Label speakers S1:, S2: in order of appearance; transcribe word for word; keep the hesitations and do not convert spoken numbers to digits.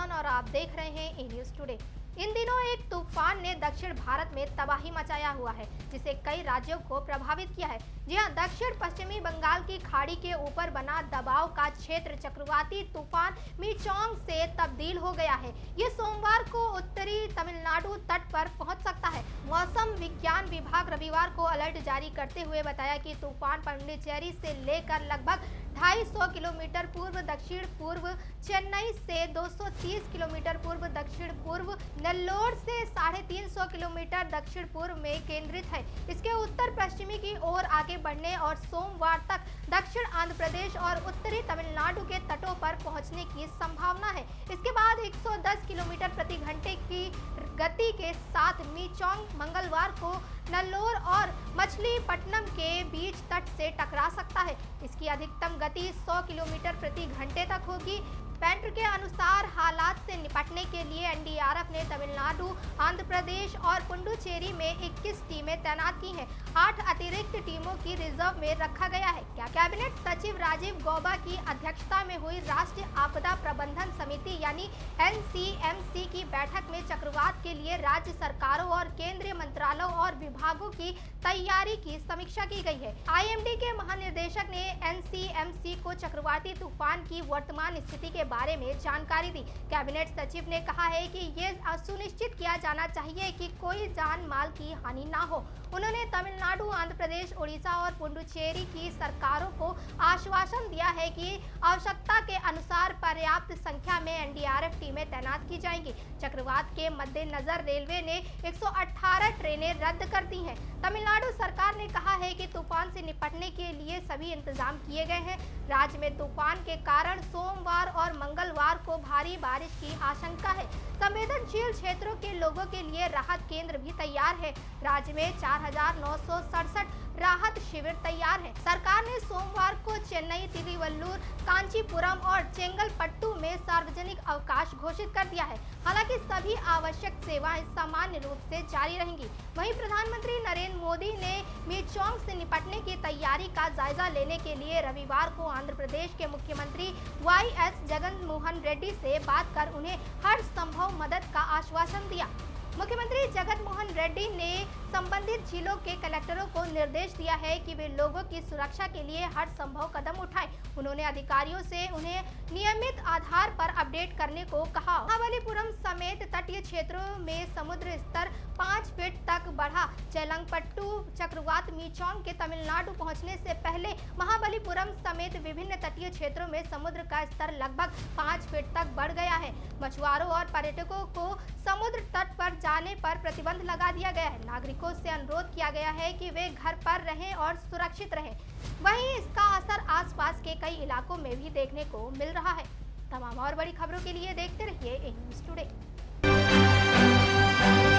S1: मोहन और आप देख रहे हैं ए न्यूज़ टुडे। इन दिनों एक तूफान ने दक्षिण भारत में तबाही मचाया हुआ है, जिसे कई राज्यों को प्रभावित किया है। जी हां, दक्षिण पश्चिमी बंगाल की खाड़ी के ऊपर बना दबाव का क्षेत्र चक्रवाती तूफान मीचोंग से तब्दील हो गया है। ये सोमवार को उत्तरी तमिलनाडु तट पर पहुंच सकता है। मौसम विज्ञान विभाग रविवार को अलर्ट जारी करते हुए बताया कि तूफान पांडिचेरी से लेकर लगभग ढाई सौ किलोमीटर पूर्व दक्षिण पूर्व चेन्नई से दो सौ तीस किलोमीटर पूर्व दक्षिण पूर्व नेल्लोर से साढ़े तीन सौ किलोमीटर दक्षिण पूर्व में केंद्रित है। इसके उत्तर पश्चिमी की ओर आगे बढ़ने और सोमवार तक दक्षिण आंध्र प्रदेश और उत्तरी तमिलनाडु के तटों पर पहुंचने की संभावना है। इसके बाद एक सौ दस किलोमीटर प्रति घंटे की गति के साथ मीचोंग मंगलवार को नेल्लोर और मछलीपट्टनम के बीच तट से टकरा सकता है। इसकी अधिकतम गति सौ किलोमीटर प्रति घंटे तक होगी। पेंटर के अनुसार हालात से निपटने के लिए एन डी आर एफ ने तमिलनाडु, आंध्र प्रदेश और पुडुचेरी में इक्कीस टीमें तैनात की हैं। आठ अतिरिक्त टीमों की रिजर्व में रखा गया है। क्या कैबिनेट सचिव राजीव गौबा की अध्यक्षता में हुई राष्ट्रीय आपदा प्रबंधन समिति यानी एन सी एम सी की बैठक में चक्रवात के लिए राज्य सरकारों और केंद्रीय मंत्रालयों और विभागों की तैयारी की समीक्षा की गई है। आई एम डी के महानिदेशक ने एन सी एम सी को चक्रवाती तूफान की वर्तमान स्थिति के बारे में जानकारी दी। कैबिनेट सचिव ने कहा है कि ये सुनिश्चित किया जाना चाहिए कि कोई जान माल की हानि ना हो। उन्होंने तमिलनाडु, आंध्र प्रदेश, उड़ीसा और पुडुचेरी की सरकारों को आश्वासन दिया है कि आवश्यकता के अनुसार पर्याप्त संख्या में एन डी आर एफ टीमें तैनात की जाएंगी। चक्रवात के मद्देनजर रेलवे ने एक सौ अठारह ट्रेनें रद्द कर दी हैं। तमिलनाडु सरकार ने कहा है कि तूफान से निपटने के लिए सभी इंतजाम किए गए हैं। राज्य में तूफान के कारण सोमवार और मंगलवार को भारी बारिश की आशंका है। संवेदनशील क्षेत्रों के लोगों के लिए राहत केंद्र भी तैयार है। राज्य में चार हजार नौ सौ सड़सठ राहत शिविर तैयार है। सरकार ने सोमवार को चेन्नई, तिरुवल्लुर, कांचीपुरम और चेंगलपट्टू में सार्वजनिक अवकाश घोषित कर दिया है। हालांकि सभी आवश्यक सेवाएं सामान्य रूप से जारी रहेंगी। वहीं प्रधानमंत्री नरेंद्र मोदी ने मीचोंग से निपटने की तैयारी का जायजा लेने के लिए रविवार को आंध्र प्रदेश के मुख्यमंत्री वाई एस जगन मोहन रेड्डी से बात कर उन्हें हर संभव मदद का आश्वासन दिया। मुख्यमंत्री जगन मोहन रेड्डी ने संबंधित जिलों के कलेक्टरों को निर्देश दिया है कि वे लोगों की सुरक्षा के लिए हर संभव कदम उठाएं। उन्होंने अधिकारियों से उन्हें नियमित आधार पर अपडेट करने को कहा। महाबलीपुरम समेत तटीय क्षेत्रों में समुद्र स्तर पाँच फीट तक बढ़ा। चेंगलपट्टू चक्रवात मीचोंग के तमिलनाडु पहुंचने से पहले महाबलीपुरम समेत विभिन्न तटीय क्षेत्रों में समुद्र का स्तर लगभग पाँच फीट तक बढ़ गया है। मछुआरों और पर्यटकों को समुद्र तट पर जाने पर प्रतिबंध लगा दिया गया है। नागरिकों से अनुरोध किया गया है कि वे घर पर रहें और सुरक्षित रहें। वहीं इसका असर आसपास के कई इलाकों में भी देखने को मिल रहा है। तमाम और बड़ी खबरों के लिए देखते रहिए ए न्यूज़ टुडे।